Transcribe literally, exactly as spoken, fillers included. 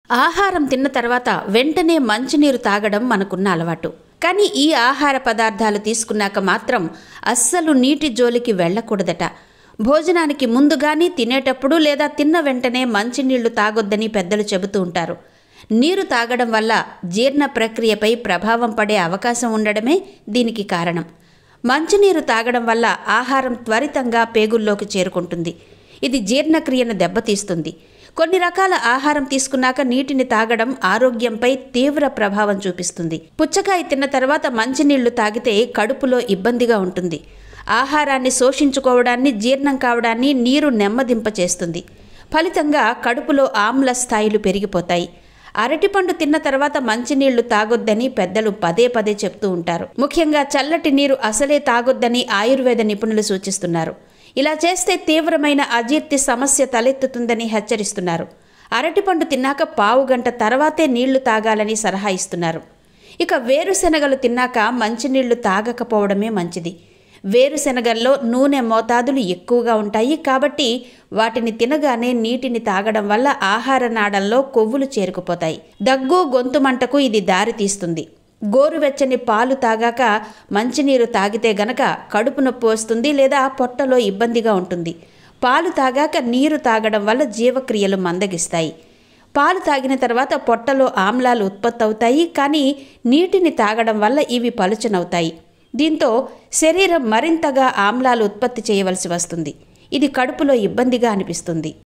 ఆహారం తిన్న తర్వాత వెంటనే మంచినీరు తాగడం మనకున్న అలవాటు. కానీ ఈ ఆహార పదార్థాలు తీసుకున్నాక మాత్రం అస్సలు నీటి జోలికి వెళ్ళకూడదట. భోజనానికి ముందు గాని, తినేటప్పుడు లేదా తిన్న వెంటనే మంచినీళ్లు తాగొద్దని పెద్దలు చెబుతూ ఉంటారు. నీరు తాగడం వల్ల జీర్ణ ప్రక్రియపై ప్రభావం పడే అవకాశం ఉండడమే దీనికి కారణం. మంచినీరు తాగడం వల్ల ఆహారం త్వరితంగా పేగుల్లోకి చేరుకుంటుంది. ఇది జీర్ణక్రియను దెబ్బతీస్తుంది. కొన్ని రకాల ఆహారం తీసుకున్నాక నీటిని తాగడం ఆరోగ్యంపై తీవ్ర ప్రభావం చూపిస్తుంది. పుచ్చకాయ తిన్న తర్వాత మంచినీళ్లు తాగితే కడుపులో ఇబ్బందిగా ఉంటుంది. ఆహారాన్ని శోషించుకోవడాన్ని, జీర్ణం కావడాన్ని నీరు నెమ్మదింపచేస్తుంది. ఫలితంగా కడుపులో ఆమ్ల స్థాయిలు పెరిగిపోతాయి. అరటిపండు తిన్న తర్వాత మంచినీళ్లు తాగొద్దని పెద్దలు పదే పదే చెప్తూ ఉంటారు. ముఖ్యంగా చల్లటి నీరు అసలే తాగొద్దని ఆయుర్వేద నిపుణులు సూచిస్తున్నారు. ఇలా చేస్తే తీవ్రమైన అజీర్తి సమస్య తలెత్తుతుందని హెచ్చరిస్తున్నారు. అరటిపండు తిన్నాక పావు గంట తర్వాతే నీళ్లు తాగాలని సలహా ఇస్తున్నారు. ఇక వేరుశెనగలు తిన్నాక మంచినీళ్లు తాగకపోవడమే మంచిది. వేరుశెనగల్లో నూనె మోతాదులు ఎక్కువగా ఉంటాయి. కాబట్టి వాటిని తినగానే నీటిని తాగడం వల్ల ఆహార నాళంలో కొవ్వులు చేరుకుపోతాయి. దగ్గు, గొంతు మంటకు ఇది దారి తీస్తుంది. గోరువెచ్చని పాలు తాగాక మంచినీరు తాగితే గనక కడుపు నొప్పి వస్తుంది లేదా పొట్టలో ఇబ్బందిగా ఉంటుంది. పాలు తాగాక నీరు తాగడం వల్ల జీవక్రియలు మందగిస్తాయి. పాలు తాగిన తర్వాత పొట్టలో ఆమ్లాలు ఉత్పత్తి అవుతాయి. కానీ నీటిని తాగడం వల్ల ఇవి పలుచనవుతాయి. దీంతో శరీరం మరింతగా ఆమ్లాలు ఉత్పత్తి చేయవలసి వస్తుంది. ఇది కడుపులో ఇబ్బందిగా అనిపిస్తుంది.